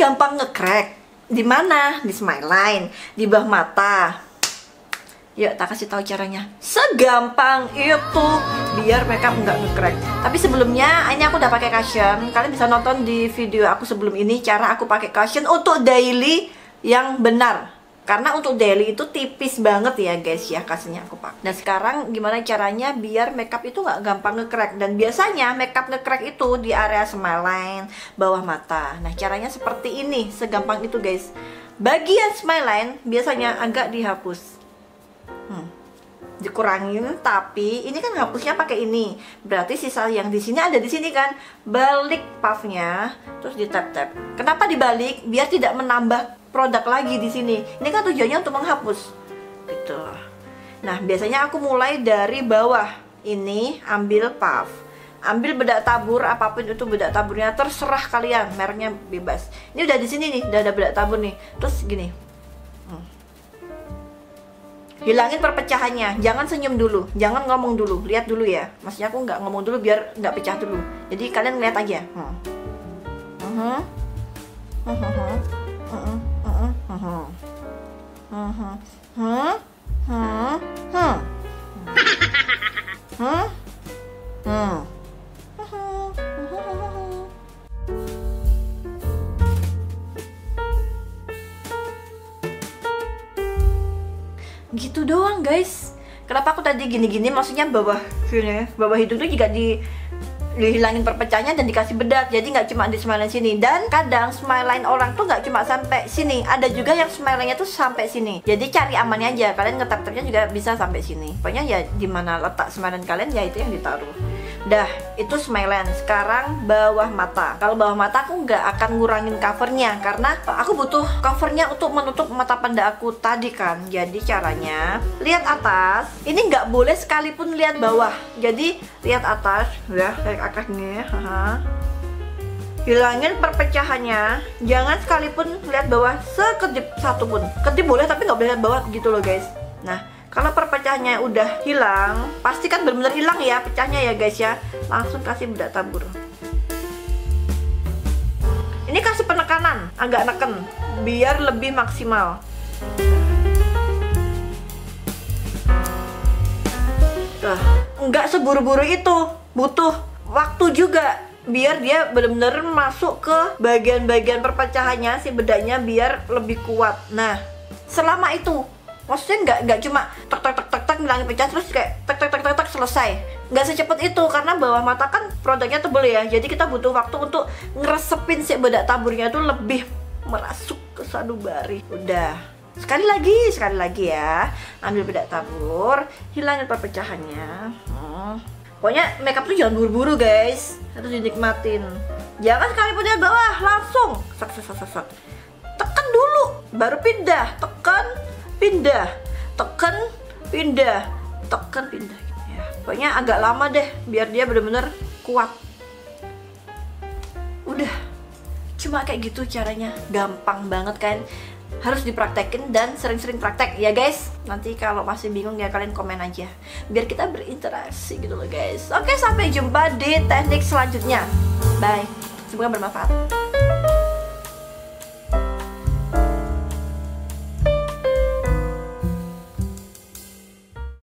gampang nge-crack. Di mana? Di smile line, di bawah mata. Yuk, tak kasih tahu caranya. Segampang itu biar makeup nggak nge-crack. Tapi sebelumnya, ini aku udah pakai cushion. Kalian bisa nonton di video aku sebelum ini cara aku pakai cushion untuk daily yang benar. Karena untuk daily itu tipis banget ya guys ya, kasihnya aku pakai. Nah sekarang gimana caranya biar makeup itu nggak gampang nge-crack. Dan biasanya makeup nge-crack itu di area smile line, bawah mata. Nah caranya seperti ini, segampang itu guys. Bagian smile line biasanya agak dihapus, dikurangin, tapi ini kan hapusnya pakai ini. Berarti sisa yang di sini ada di sini kan. Balik puffnya, terus di tap-tap. Kenapa dibalik? Biar tidak menambah produk lagi di sini. Ini kan tujuannya untuk menghapus. Gitu. Nah, biasanya aku mulai dari bawah. Ini ambil puff. Ambil bedak tabur, apapun itu bedak taburnya, terserah kalian, mereknya bebas. Ini udah di sini nih, udah ada bedak tabur nih. Terus gini. Hilangin perpecahannya, jangan senyum dulu, jangan ngomong dulu, lihat dulu ya. Maksudnya aku nggak ngomong dulu biar nggak pecah dulu. Jadi kalian lihat aja. Gitu doang guys. Kenapa aku tadi gini-gini, maksudnya bawah sini, bawah hidung tuh juga dihilangin perpecahannya dan dikasih bedak. Jadi nggak cuma di smile line sini. Dan kadang smile line orang tuh nggak cuma sampai sini, ada juga yang smile line-nya tuh sampai sini. Jadi cari amannya aja, kalian ngetap-tapnya juga bisa sampai sini. Pokoknya ya dimana letak smile line kalian ya itu yang ditaruh. Dah, itu smile line. Sekarang bawah mata. Kalau bawah mata aku nggak akan ngurangin covernya karena aku butuh covernya untuk menutup mata panda aku tadi kan. Jadi caranya lihat atas. Ini nggak boleh sekalipun lihat bawah. Jadi lihat atas, ya kayak atas nih. Hilangin perpecahannya. Jangan sekalipun lihat bawah sekedip satu pun. Kedip boleh tapi nggak boleh lihat bawah gitu loh guys. Nah. Kalau perpecahannya udah hilang, pasti kan benar-benar hilang ya pecahnya ya guys ya. Langsung kasih bedak tabur. Ini kasih penekanan, agak neken, biar lebih maksimal. Nggak seburu-buru itu, butuh waktu juga. Biar dia benar-benar masuk ke bagian-bagian perpecahannya si bedaknya biar lebih kuat. Nah, selama itu maksudnya nggak cuma tek ngilangin pecah terus kayak tek selesai. Nggak secepat itu karena bawah mata kan produknya tebel ya. Jadi kita butuh waktu untuk ngeresepin si bedak taburnya tuh lebih merasuk ke sanubari. Udah. Sekali lagi ya. Ambil bedak tabur, hilangin perpecahannya. Pokoknya makeup tuh jangan buru-buru guys. Harus dinikmatin. Jangan sekalipun dari bawah langsung sak. Tekan dulu, baru pindah. Pindah, tekan, pindah ya. Pokoknya agak lama deh biar dia bener-bener kuat. Udah, cuma kayak gitu caranya, gampang banget kan. Harus dipraktekin dan sering-sering praktek ya guys. Nanti kalau masih bingung ya kalian komen aja biar kita berinteraksi gitu loh guys. Oke, sampai jumpa di teknik selanjutnya. Bye, semoga bermanfaat.